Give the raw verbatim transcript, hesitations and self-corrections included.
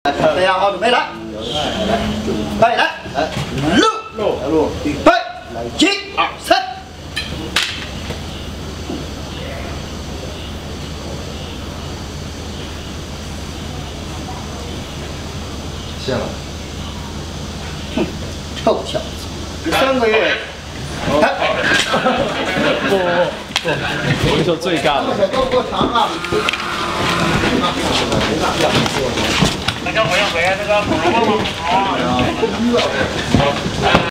大家好，准备来，准备来，六六六，预备，一二三。 谢了。 哼，臭小子，你三个月。看。 不不不，我跟你说最尬的。 手够不够长啊？ 那个回回这个恐龙吗？